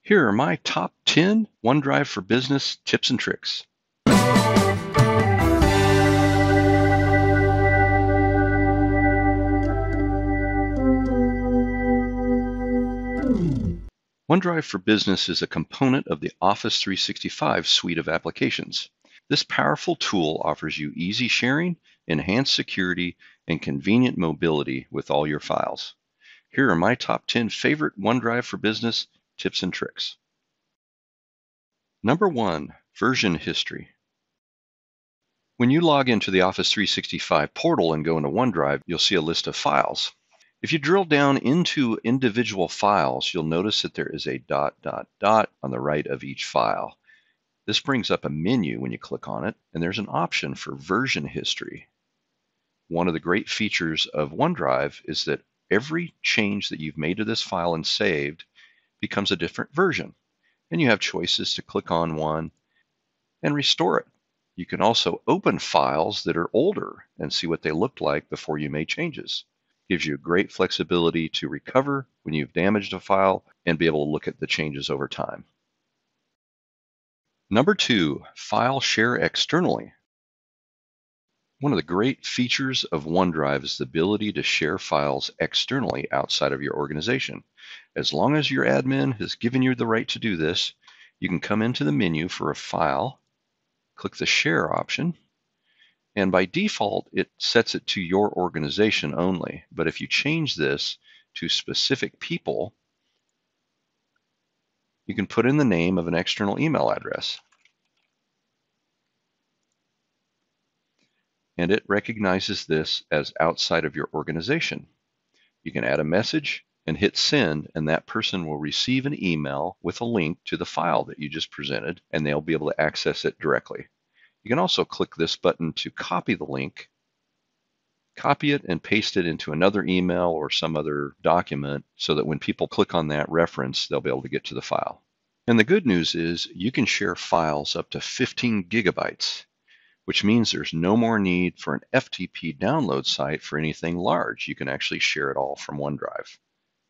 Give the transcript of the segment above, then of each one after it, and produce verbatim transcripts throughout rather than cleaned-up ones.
Here are my top ten OneDrive for Business tips and tricks. OneDrive for Business is a component of the Office three sixty-five suite of applications. This powerful tool offers you easy sharing, enhanced security, and convenient mobility with all your files. Here are my top ten favorite OneDrive for Business tips and tricks. Number one, version history. When you log into the Office three sixty-five portal and go into OneDrive, you'll see a list of files. If you drill down into individual files, you'll notice that there is a dot, dot, dot on the right of each file. This brings up a menu when you click on it, and there's an option for version history. One of the great features of OneDrive is that every change that you've made to this file and saved becomes a different version, and you have choices to click on one and restore it. You can also open files that are older and see what they looked like before you made changes. Gives you great flexibility to recover when you've damaged a file and be able to look at the changes over time. Number two, file share externally. One of the great features of OneDrive is the ability to share files externally outside of your organization. As long as your admin has given you the right to do this, you can come into the menu for a file, click the share option, and by default, it sets it to your organization only. But if you change this to specific people, you can put in the name of an external email address. And it recognizes this as outside of your organization. You can add a message and hit send, and that person will receive an email with a link to the file that you just presented, and they'll be able to access it directly. You can also click this button to copy the link, copy it and paste it into another email or some other document so that when people click on that reference, they'll be able to get to the file. And the good news is you can share files up to fifteen gigabytes, which means there's no more need for an F T P download site for anything large. You can actually share it all from OneDrive.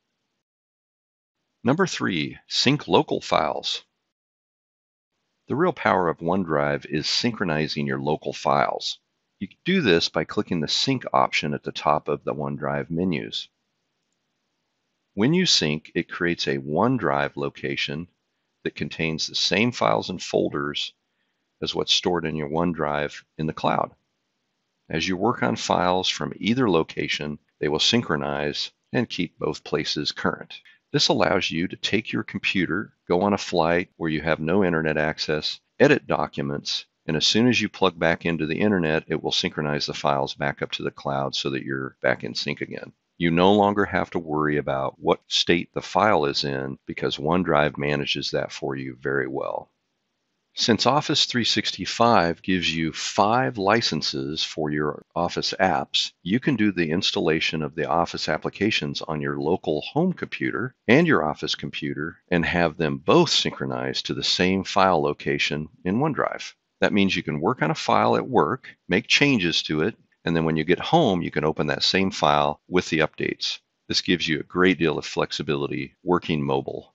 Number three, sync local files. The real power of OneDrive is synchronizing your local files. You can do this by clicking the sync option at the top of the OneDrive menus. When you sync, it creates a OneDrive location that contains the same files and folders as what's stored in your OneDrive in the cloud. As you work on files from either location, they will synchronize and keep both places current. This allows you to take your computer, go on a flight where you have no internet access, edit documents, and as soon as you plug back into the internet, it will synchronize the files back up to the cloud so that you're back in sync again. You no longer have to worry about what state the file is in because OneDrive manages that for you very well. Since Office three sixty-five gives you five licenses for your Office apps, you can do the installation of the Office applications on your local home computer and your Office computer and have them both synchronized to the same file location in OneDrive. That means you can work on a file at work, make changes to it, and then when you get home, you can open that same file with the updates. This gives you a great deal of flexibility working mobile.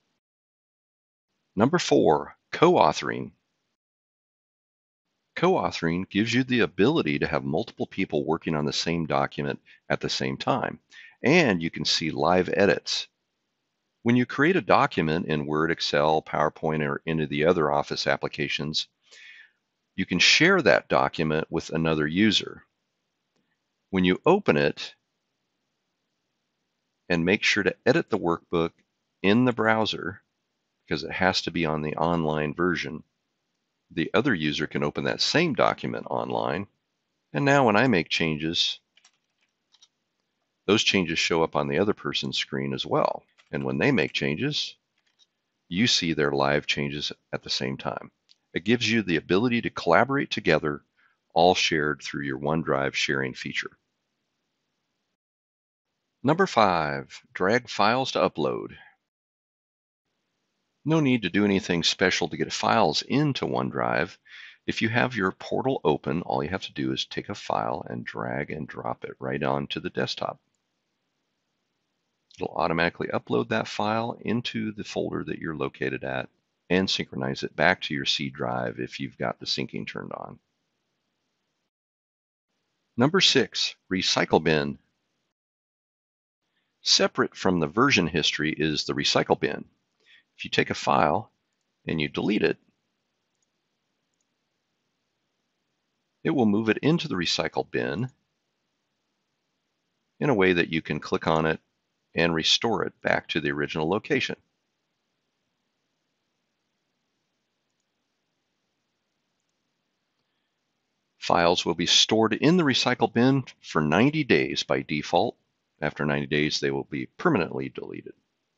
Number four, co-authoring. Co-authoring gives you the ability to have multiple people working on the same document at the same time, and you can see live edits. When you create a document in Word, Excel, PowerPoint, or any of the other Office applications, you can share that document with another user. When you open it, and make sure to edit the workbook in the browser, because it has to be on the online version, the other user can open that same document online. And now when I make changes, those changes show up on the other person's screen as well. And when they make changes, you see their live changes at the same time. It gives you the ability to collaborate together, all shared through your OneDrive sharing feature. Number five, drag files to upload. No need to do anything special to get files into OneDrive. If you have your portal open, all you have to do is take a file and drag and drop it right onto the desktop. It'll automatically upload that file into the folder that you're located at and synchronize it back to your C drive if you've got the syncing turned on. Number six, Recycle Bin. Separate from the version history is the recycle bin. If you take a file and you delete it, it will move it into the recycle bin in a way that you can click on it and restore it back to the original location. Files will be stored in the recycle bin for ninety days by default. After ninety days, they will be permanently deleted.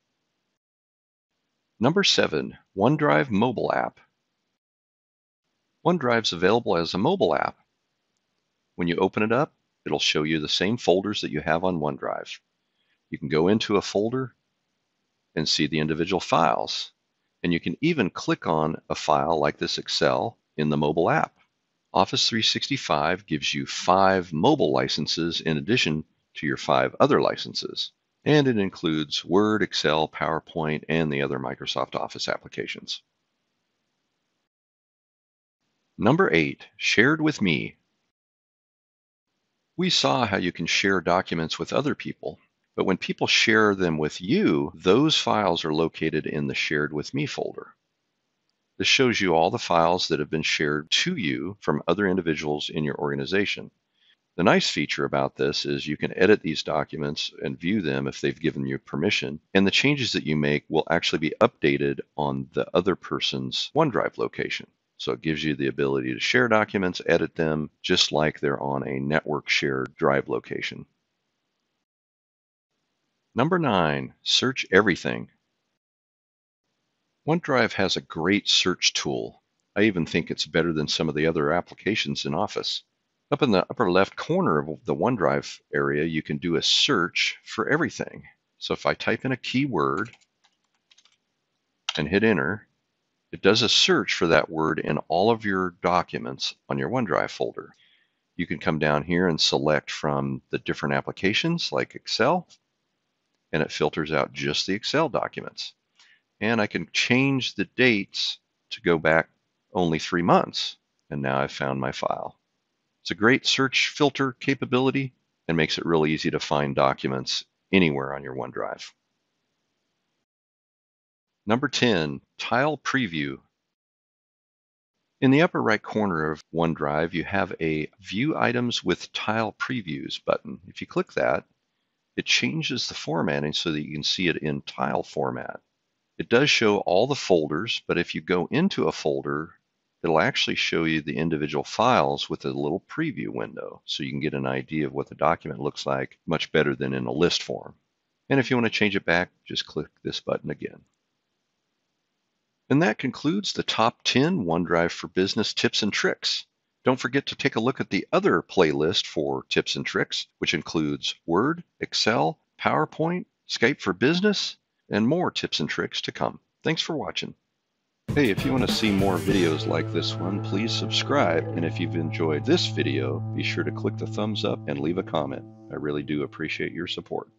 Number seven, OneDrive Mobile App. OneDrive is available as a mobile app. When you open it up, it'll show you the same folders that you have on OneDrive. You can go into a folder and see the individual files, and you can even click on a file like this Excel in the mobile app. Office three sixty-five gives you five mobile licenses in addition to your five other licenses, and it includes Word, Excel, PowerPoint, and the other Microsoft Office applications. Number eight, Shared with Me. We saw how you can share documents with other people, but when people share them with you, those files are located in the Shared with Me folder. This shows you all the files that have been shared to you from other individuals in your organization. The nice feature about this is you can edit these documents and view them if they've given you permission, and the changes that you make will actually be updated on the other person's OneDrive location. So it gives you the ability to share documents, edit them, just like they're on a network shared drive location. Number nine, Search Everything. OneDrive has a great search tool. I even think it's better than some of the other applications in Office. Up in the upper left corner of the OneDrive area, you can do a search for everything. So if I type in a keyword and hit enter, it does a search for that word in all of your documents on your OneDrive folder. You can come down here and select from the different applications like Excel, and it filters out just the Excel documents. And I can change the dates to go back only three months, and now I've found my file. It's a great search filter capability and makes it really easy to find documents anywhere on your OneDrive. Number ten, Tile Preview. In the upper right corner of OneDrive, you have a View Items with Tile Previews button. If you click that, it changes the formatting so that you can see it in tile format. It does show all the folders, but if you go into a folder, it'll actually show you the individual files with a little preview window, so you can get an idea of what the document looks like much better than in a list form. And if you want to change it back, just click this button again. And that concludes the top ten OneDrive for Business tips and tricks. Don't forget to take a look at the other playlist for tips and tricks, which includes Word, Excel, PowerPoint, Skype for Business, and more tips and tricks to come. Thanks for watching. Hey, if you want to see more videos like this one, please subscribe. And if you've enjoyed this video, be sure to click the thumbs up and leave a comment. I really do appreciate your support.